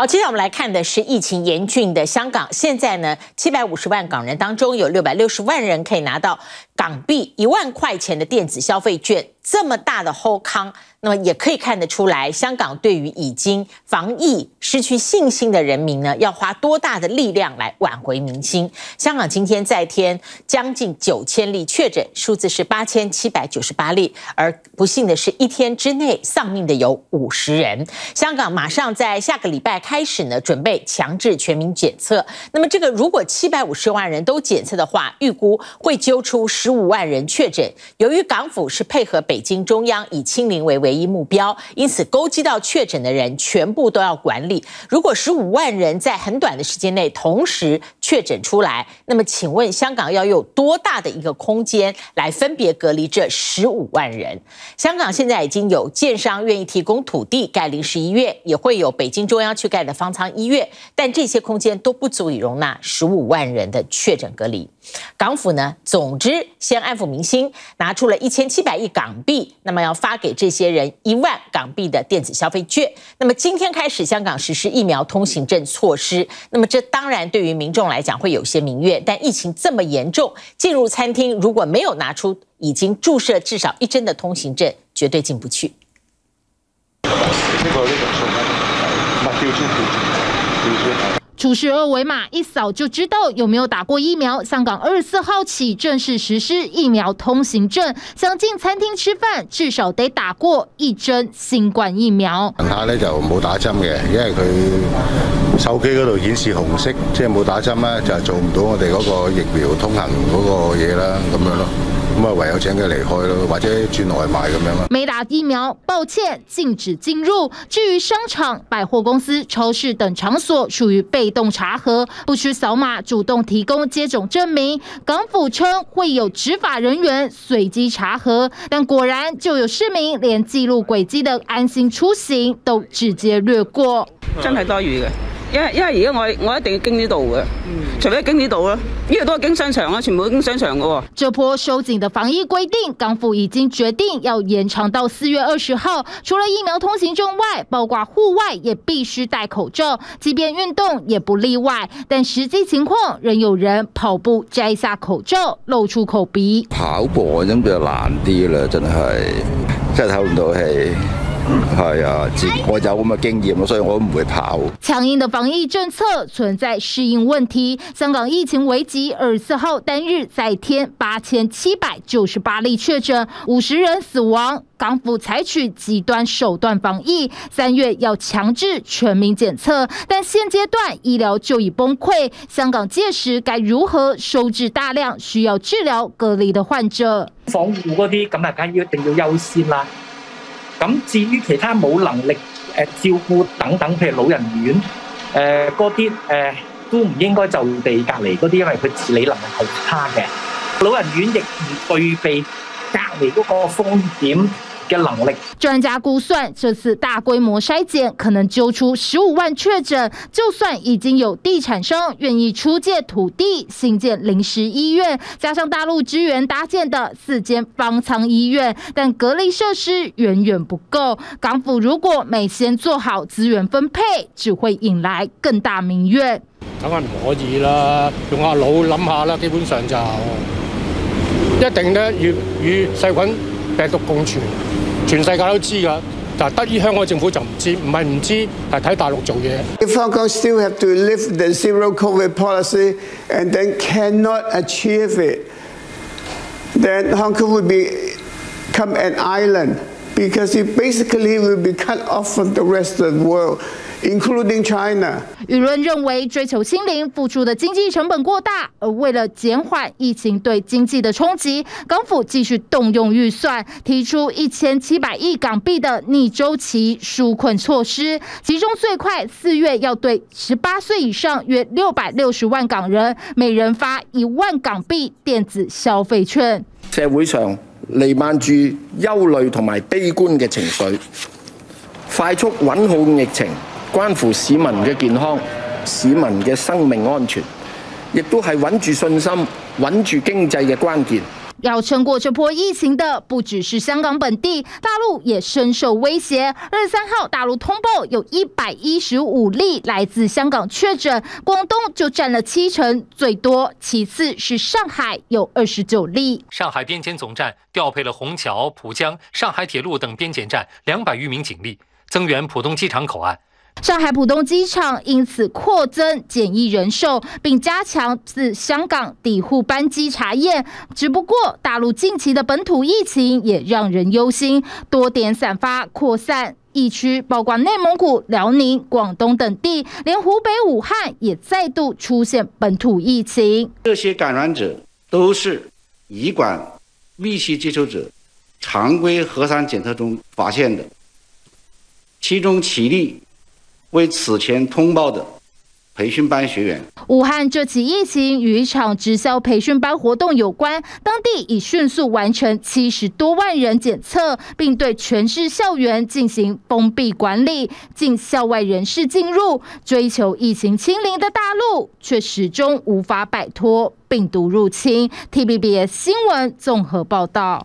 好，接下来我们来看的是疫情严峻的香港。现在呢，750万港人当中有660万人可以拿到港币1万块钱的电子消费券，这么大的后康，那么也可以看得出来，香港对于已经防疫失去信心的人民呢，要花多大的力量来挽回民心。香港今天再添将近9000例确诊，数字是8798例，而不幸的是，一天之内丧命的有50人。香港马上在下个礼拜开始呢，准备强制全民检测。那么这个如果750万人都检测的话，预估会揪出15万人确诊。由于港府是配合北京中央以清零为唯一目标，因此勾稽到确诊的人全部都要管理。如果15万人在很短的时间内同时确诊出来，那么请问香港要有多大的一个空间来分别隔离这15万人？香港现在已经有建商愿意提供土地盖临时医院，也会有北京中央去盖的方舱医院，但这些空间都不足以容纳15万人的确诊隔离。港府呢，总之先安抚民心，拿出了1700亿港币，那么要发给这些人1万港币的电子消费券。那么今天开始，香港实施疫苗通行证措施，那么这当然对于民众来讲会有些民怨，但疫情这么严重，进入餐厅如果没有拿出已经注射至少1针的通行证，绝对进不去。 出示二维码一扫就知道有没有打过疫苗。香港24号起正式實施疫苗通行證，想進餐廳吃飯至少得打過1針新冠疫苗。 問下咧就冇打針嘅，因為佢手機嗰度顯示紅色，即係冇打針咧就做唔到我哋嗰個疫苗通行嗰個嘢啦，咁樣咯。咁啊，唯有請佢離開咯，或者轉外賣咁樣咯。 沒打疫苗，抱歉，禁止進入。至於商場、百貨公司、超市等場所，屬於被動查核，不需掃碼，主動提供接種證明。港府稱會有執法人員隨機查核，但果然就有市民連記錄軌跡的安心出行都直接略過。 真係多餘嘅。因為而家我一定要經呢度嘅，除非經呢度啦，呢度都係經商場啦，全部都經商場嘅喎。 這波收緊的防疫規定，港府已經決定要延長到4月20號。除了疫苗通行證外，包括戶外也必須戴口罩，即便運動也不例外。但實際情況，仍有人跑步摘下口罩，露出口鼻。 跑步咁就難啲啦，真係透唔到氣。係啊，我有咁嘅經驗，所以我都唔會跑。 強硬的防疫政策存在適應問題。香港疫情危急，24號單日再添8798例確診，50人死亡。港府採取極端手段防疫，3月要強制全民檢測，但現階段醫療就已崩潰。香港屆時該如何收治大量需要治療隔離的患者？ 防護嗰啲咁啊，梗係一定要優先啦。咁至於其他冇能力照顧等等，譬如老人院嗰啲都唔應該就地隔離嗰啲，因為佢自理能力係差嘅。老人院亦唔具備隔離嗰個風險嘅能力。 專家估算，這次大規模篩檢可能揪出15萬確診，就算已經有地產商願意出借土地興建臨時醫院，加上大陸支援搭建的4間方艙醫院，但隔離設施遠遠不夠。港府如果沒先做好資源分配，只會引來更大民怨。 梗係唔可以啦，用下腦諗下啦，基本上就一定咧要與細菌病毒共存。全世界都知㗎，但係得於香港政府就唔知，唔係唔知，係睇大陸做嘢。 If Hong Kong still have to lift the zero COVID policy and then cannot achieve it, then Hong Kong will become an island because it basically will be cut off from the rest of the world, including China. 輿論認為追求清零付出的經濟成本過大，而為了減緩疫情對經濟的衝擊，港府繼續動用預算，提出1700億港幣的逆周期紓困措施，其中最快4月要對18歲以上約660萬港人，每人發1萬港幣電子消費券。 社會上瀰漫住憂慮同埋悲觀嘅情緒，快速穩控疫情，關乎市民嘅健康、市民嘅生命安全，亦都係穩住信心、穩住經濟嘅關鍵。 要撑过这波疫情的不只是香港本地，大陆也深受威胁。23号大陆通报有115例来自香港确诊，广东就占了70%最多，其次是上海有29例。 上海边检总站调配了虹桥、浦江、上海铁路等边检站200余名警力，增援浦东机场口岸。 上海浦东机场因此扩增检疫人手，并加强自香港抵沪班机查验。只不过，大陆近期的本土疫情也让人忧心，多点散发扩散。疫区包括内蒙古、辽宁、广东等地，连湖北武汉也再度出现本土疫情。 这些感染者都是乙管密切接触者常规核酸检测中发现的，其中7例为此前通报的培训班学员。 武汉这起疫情与一场直销培训班活动有关，当地已迅速完成70多万人检测，并对全市校园进行封闭管理，禁校外人士进入。追求疫情清零的大陆，却始终无法摆脱病毒入侵。TVBS 新闻综合报道。